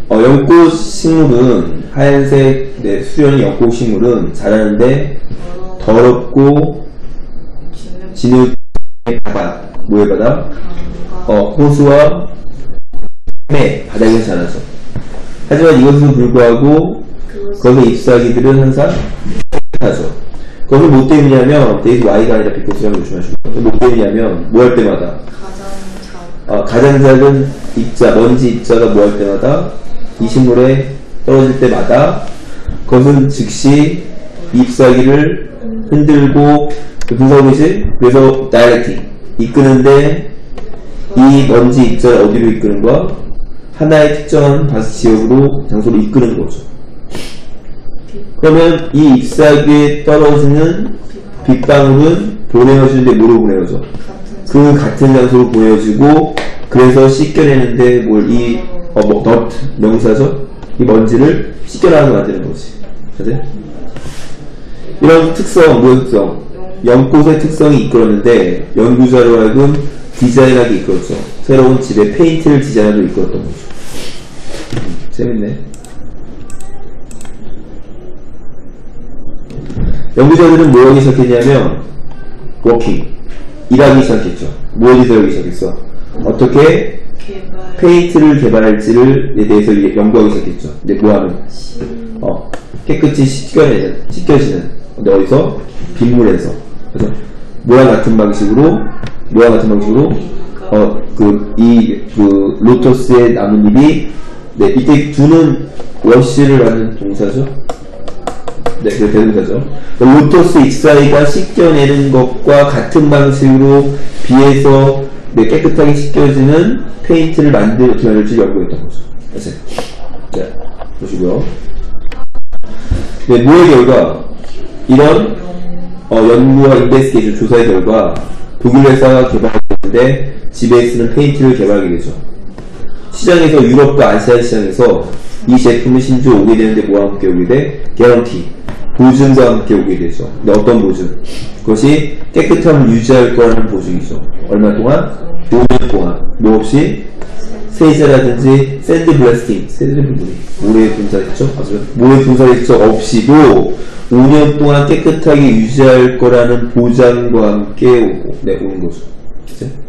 연꽃 식물은 하얀색 수련의 연꽃 식물은 자라는데 더럽고 진흙의 바닥, 뭐의 바닥? 호수와 바닥에서 자라죠. 하지만 이것은 불구하고 거기에 잎사귀들은 항상 깨끗하죠. 그것은 뭐 때문이냐면 데이트 Y가 아니라 비코스라고 조심하시고, 뭐 때문이냐면 뭐 할 때마다 가장 작은 입자, 먼지 입자가 뭐 할 때마다 이 식물에 떨어질 때마다 그것은 즉시 잎사귀를 흔들고 분사오듯이, 그래서 다이렉팅 이끄는데 이 먼지 입자를 어디로 이끄는 거야? 하나의 특정한 지역으로 장소로 이끄는 거죠. 그러면 이 잎사귀에 떨어지는 빗방울은 보내어지는데 뭐로 보내어져? 그 같은 장소로 보내어지고, 그래서 씻겨내는데 너트 명사죠? 이 먼지를 씻겨나가게 만드는 거지. 맞아요? 이런 특성, 뭐의 특성? 연꽃의 특성이 이끌었는데 연구자로 하여금 디자인하게 이끌었죠. 새로운 집에 페인트를 디자인하도 이끌었던 거죠. 재밌네. 연구자들은 뭐 하기 시작했냐면 워킹, 일하기 시작했죠. 무엇에서 하기 시작했어? 어떻게 페인트를 개발할지를 대해서 연구하기 시작했죠. 근데 뭐하면 깨끗이 씻겨지는 근데 어디서? 빗물에서. 그래서 모양 같은 방식으로 로터스의 나뭇잎이, 이때 두는 워시를 하는 동사죠. 그 대동사죠. 로터스 잎사귀가 씻겨내는 것과 같은 방식으로 비해서 깨끗하게 씻겨지는 페인트를 만들어질지 연구했던 거죠. 자, 보시고요. 뭐의 결과? 이런 연구와 인베스티게이션 조사의 결과 독일 회사가 개발했는데 집에 쓰는 페인트를 개발하게 되죠. 시장에서, 유럽과 아시아 시장에서 이 제품은 심지어 오게 되는데 뭐와 함께 오게 돼? 개런티, 보증과 함께 오게 되죠. 근데 어떤 보증? 그것이 깨끗함을 유지할 거라는 보증이죠. 얼마 동안? 5년 동안. 뭐 없이? 세제라든지 샌드블래스팅, 모래 분사했죠? 모래 분사했죠? 없이도 5년 동안 깨끗하게 유지할 거라는 보장과 함께 오는 거죠. 그치?